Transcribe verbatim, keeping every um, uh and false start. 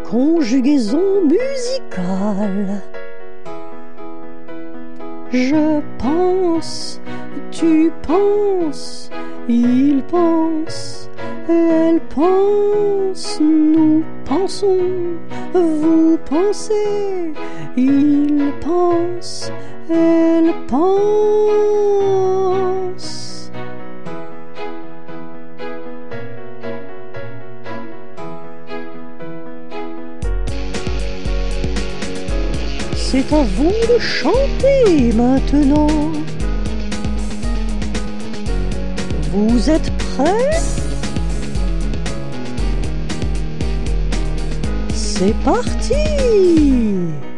Conjugaison musicale. Je pense, tu penses, il pense, elle pense, nous pensons, vous pensez, il pense, elle pense. C'est à vous de chanter maintenant. Vous êtes prêts? C'est parti!